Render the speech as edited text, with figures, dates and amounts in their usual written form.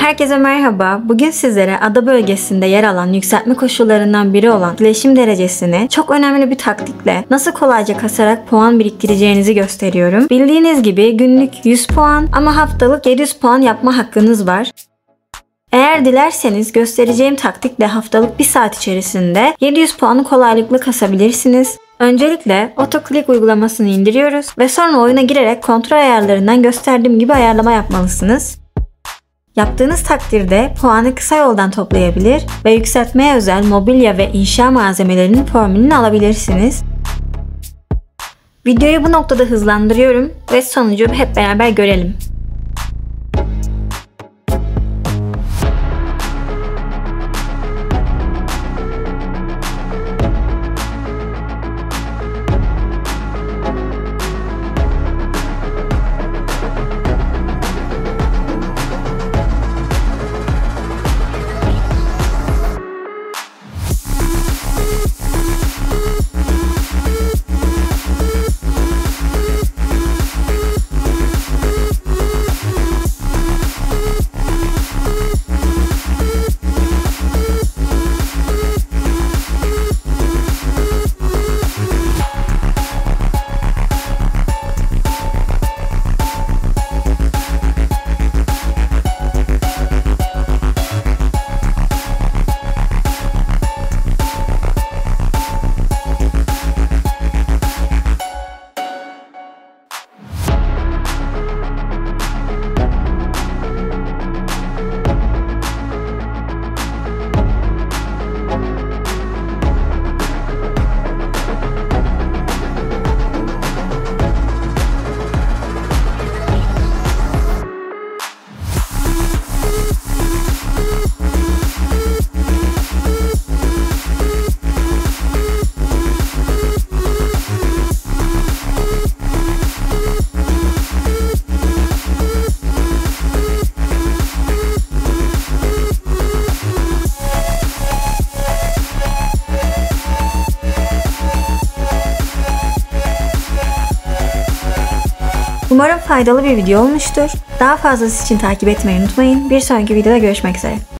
Herkese merhaba. Bugün sizlere ada bölgesinde yer alan yükseltme koşullarından biri olan etkileşim derecesini çok önemli bir taktikle nasıl kolayca kasarak puan biriktireceğinizi gösteriyorum. Bildiğiniz gibi günlük 100 puan ama haftalık 700 puan yapma hakkınız var. Eğer dilerseniz göstereceğim taktikle haftalık 1 saat içerisinde 700 puanı kolaylıkla kasabilirsiniz. Öncelikle AutoClick uygulamasını indiriyoruz ve sonra oyuna girerek kontrol ayarlarından gösterdiğim gibi ayarlama yapmalısınız. Yaptığınız takdirde puanı kısa yoldan toplayabilir ve yükseltmeye özel mobilya ve inşa malzemelerinin formülünü alabilirsiniz. Videoyu bu noktada hızlandırıyorum ve sonucu hep beraber görelim. Umarım faydalı bir video olmuştur. Daha fazlası için takip etmeyi unutmayın. Bir sonraki videoda görüşmek üzere.